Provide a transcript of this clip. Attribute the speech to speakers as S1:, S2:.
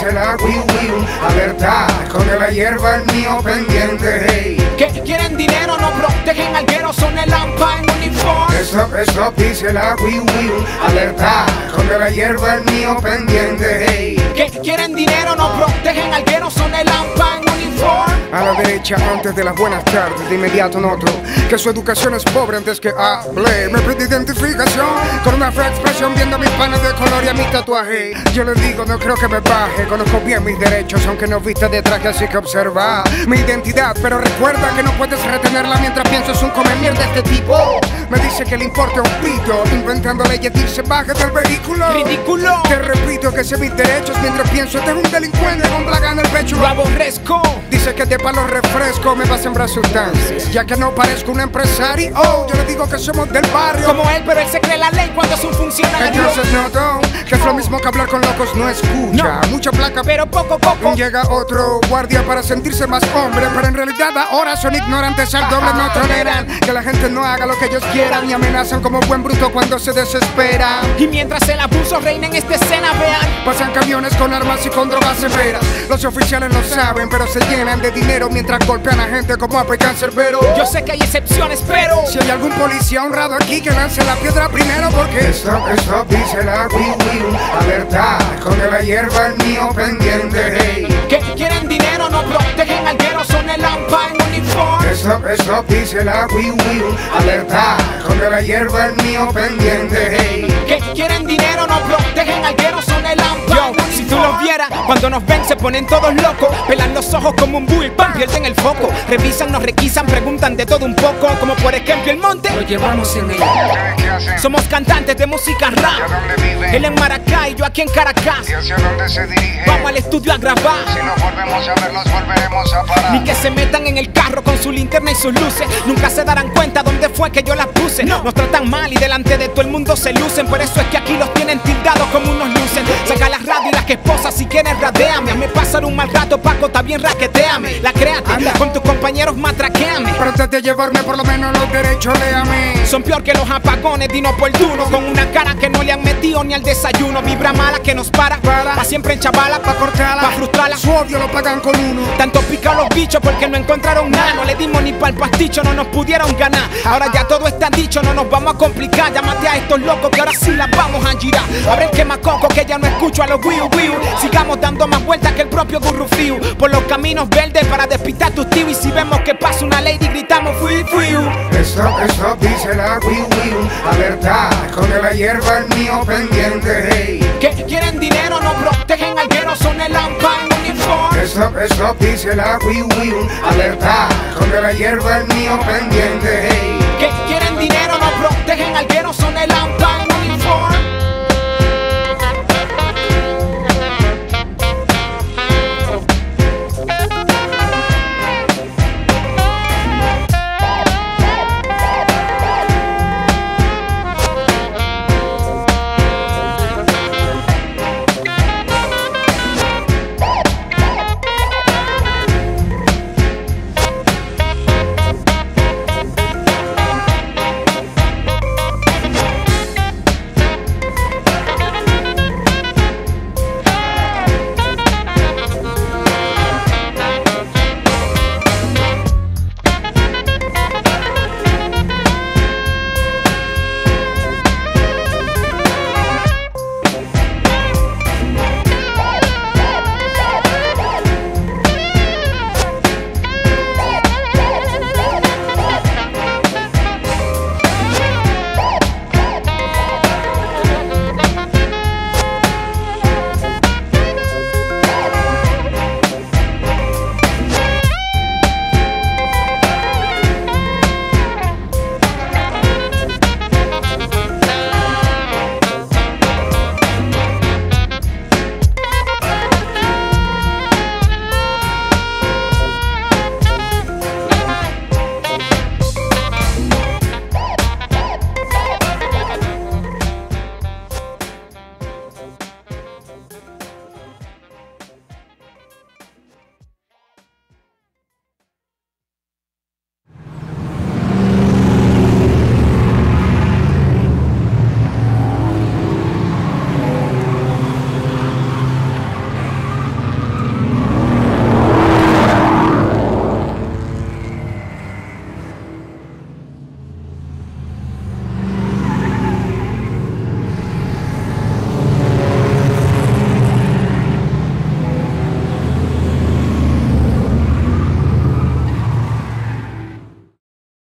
S1: dice la wiu, alerta, esconde la hierba el mío pendiente, hey.
S2: Que quieren dinero, no protegen algueros, son el AMPA en uniforme.
S1: Stop, dice la wiu, alerta, esconde la hierba el mío pendiente, hey.
S2: Que quieren dinero, no protegen algueros, son el AMPA en uniforme.
S1: A la derecha antes de las buenas tardes, de inmediato noto que su educación es pobre antes que hable. Me pide identificación con una fea expresión viendo a mis panes de color y a mi tatuaje. Yo les digo, no creo que me baje, conozco bien mis derechos aunque no vista de traje, así que observa mi identidad, pero recuerda que no puedes retenerla mientras piensas un come mierda de este tipo. Me dice que le importa un pito, inventando leyes dice baje del vehículo.
S2: Ridículo.
S1: Te repito que sé mis derechos mientras pienso este es un delincuente con plaga en el pecho.
S2: Lo aborrezco.
S1: Dice que de palo refresco me va a sembrar sustancias, ya que no parezco un empresario. Oh, yo le digo que somos del barrio
S2: como él, pero él se cree la ley cuando es un funcionario.
S1: Entonces noto que es lo mismo que hablar con locos, no escucha.
S2: No.
S1: Mucha placa,
S2: pero poco a poco
S1: llega otro guardia para sentirse más hombre, pero en realidad ahora son ignorantes al doble. No toleran que la gente no haga lo que ellos quieran y amenazan como buen bruto cuando se desespera.
S2: Y mientras el abuso reina en esta escena, vean,
S1: pasan camiones con armas y con drogas severas. Los oficiales lo saben, pero se llenan de dinero mientras golpean a gente como a Cancerbero.
S2: Yo sé que hay excepciones, pero
S1: si hay algún policía honrado aquí que lance la piedra primero, porque stop, dice la wiu, alerta, esconde la hierba el mío pendiente, hey.
S2: Que quieren dinero, no protegen algueros, son el AMPA en uniforme.
S1: Stop, dice la wiu, alerta, esconde la hierba el mío pendiente, hey.
S2: Que quieren dinero, no protegen algueros, son el AMPA. Yo, si tú los vieras, cuando nos ven se ponen todos locos, pelan los ojos como un bull, pan, pierden el foco, revisan, nos requisan, preguntan de todo un poco, como por ejemplo el monte,
S1: lo llevamos en él.
S2: Somos cantantes de música rap, él en Maracay, yo aquí en Caracas.
S3: ¿Y hacia dónde se dirige?
S2: Vamos al estudio a grabar.
S3: Si nos volvemos a ver, los volveremos a parar.
S2: Ni que se metan en el carro con su linterna y sus luces, nunca se darán cuenta dónde fue que yo las puse. Nos tratan mal y delante de todo el mundo se lucen, por eso es que aquí los tienen tildados como unos lucen. Saca las radios y las que esposas si quieres radéame. Hazme pasar un mal rato, Paco, está bien raqueteame. La créate, con tus compañeros matraqueame.
S1: Pero antes de llevarme por lo menos los derechos, léame.
S2: Son peor que los apagones de inoportunos, con una cara que no le han metido ni al desayuno. Vibra mala que nos para siempre en chavala,
S1: pa' cortarla,
S2: pa' frustrarla.
S1: Su odio lo pagan con uno.
S2: Tanto pica los bichos porque no encontraron nada. No le dimos ni pa'l pasticho, no nos pudieron ganar. Ahora ya todo está dicho, no nos vamos a complicar. Llámate a estos locos que ahora sí las vamos a girar. Abre el quemacoco que ya no escucho a los wiu. Sigamos dando más vueltas que el propio Gurrufiu por los caminos verdes para despistar tus tíos. Y si vemos que pasa una lady gritamos fiu.
S1: Stop, dice la wiu, alerta, esconde la hierba el mío pendiente, hey.
S2: Que quieren dinero, no protegen algueros, son el AMPA en uniforme.
S1: Stop, dice la wiu, alerta, esconde la hierba el mío pendiente, hey.
S2: Que quieren dinero, no protegen algueros, son el AMPA en